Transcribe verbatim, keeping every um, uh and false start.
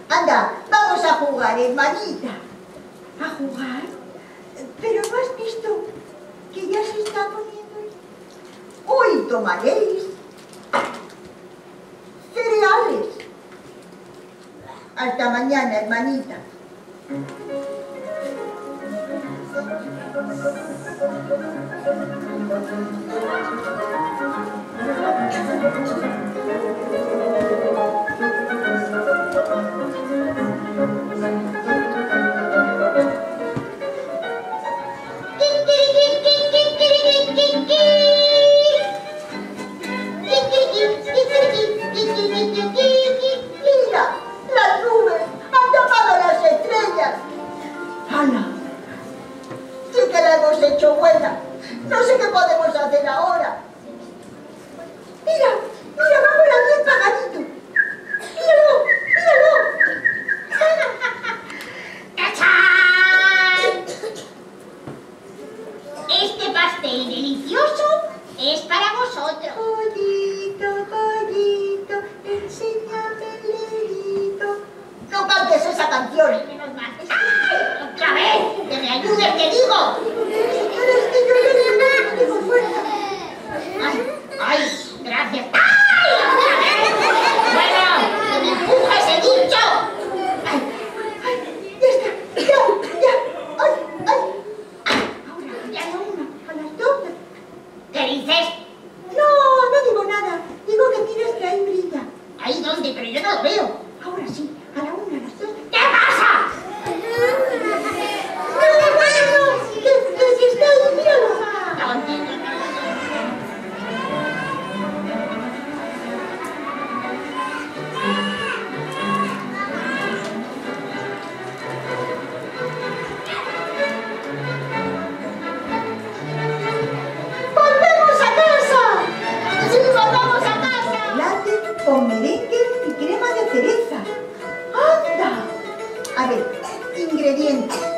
Anda, vamos a jugar, hermanita. ¿A jugar? Pero ¿no has visto que ya se está poniendo el... Hoy tomaréis cereales. Hasta mañana, hermanita. Mira, las nubes han tapado las estrellas. ¡Hala! Sí que la hemos hecho buena. No sé qué podemos hacer ahora. Mira, mira, va por aquí el pajarito. Míralo, míralo. ¡Tachán! Este pastel delicioso es para vosotros. Pollito, pollito, enséñame el dedito. No cantes esa canción. Menos mal. ¡Ay! ¡Otra vez! ¡Que me ayudes, te digo! Pero es que yo ya no tengo fuerza. ¡Ay! ¡Ay! ¡Gracias! ¡Ay! ¡Otra vez! ¡Bueno! ¡Que me empujes, he dicho! Ay, ay, ya está, ya, ya. Ay, ay. Ahora, ya no una, a las doce. ¿Qué dices? No, no digo nada. Digo que mires que ahí brilla. ¿Ahí dónde? Pero yo no lo veo. Ahora sí, a la una, a las dos. ¿Qué pasa? No, no, no, que, que si está ahí, míralo. ¿Dónde? ¡Volvemos a casa! ¡Sí, volvamos a casa! Latte con merengue y crema de cereza. ¡Anda! A ver, ingredientes.